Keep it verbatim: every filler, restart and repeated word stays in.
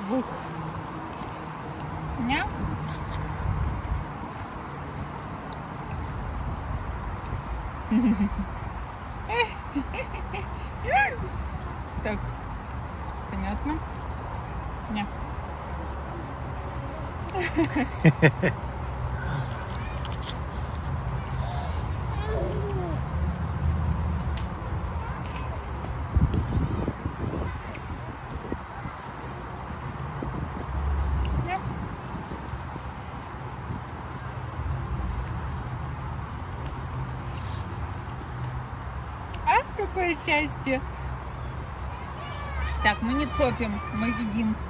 Бух. Ня? Так, понятно? Ня. Какое счастье! Так, мы не цопим, мы едим.